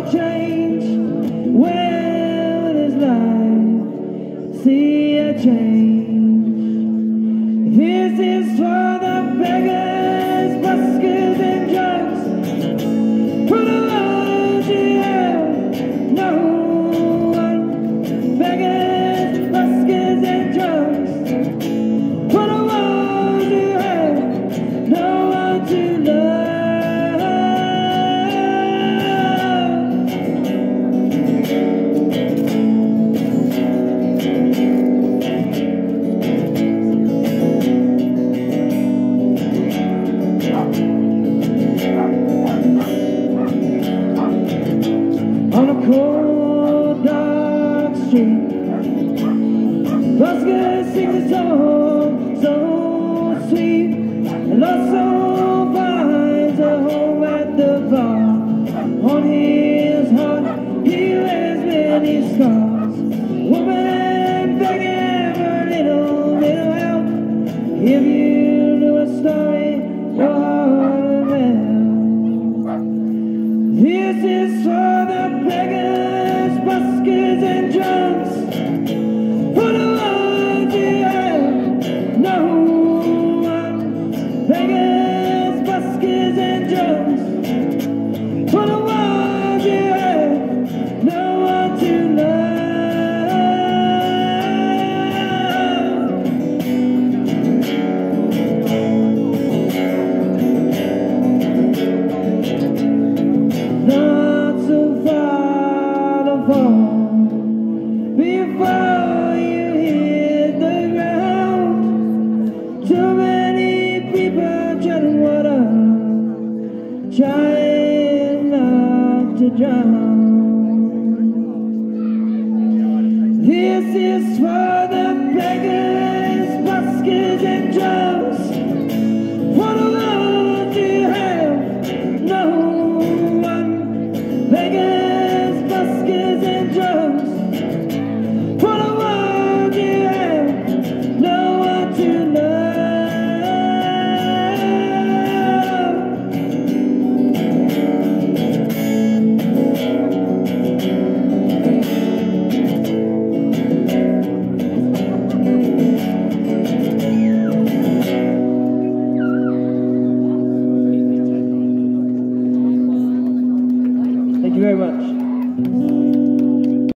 change. Well, this life, see a change. This is for the beggars, buskers, and drunks, for the ones who have no one. Beggars, buskers, and drunks, for the ones who have no one to love. On a cold, dark street, busker sings a song so sweet, and lost soul finds a home at the bar. On his heart he wears many scars. Woman begging for a little help. If you knew a story, your heart would melt. This is for the beggars, buskers, and drunks, for the ones who have no one. Beggars, buskers, and drunks, for the ones who have no one to love. Not so far to fall before you hit the ground. Too many people treading water, trying not to drown. This is for the beggars, buskers, and drunks, for the ones who have no one. Beggars, buskers, and drunks, for the ones who have no one to love.